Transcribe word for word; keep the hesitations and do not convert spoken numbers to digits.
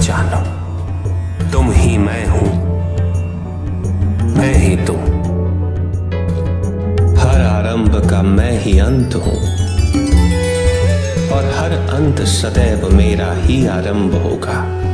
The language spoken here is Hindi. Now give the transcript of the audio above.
पहचानो, तुम ही मैं हूं, मैं ही तुम। हर आरंभ का मैं ही अंत हूं और हर अंत सदैव मेरा ही आरंभ होगा।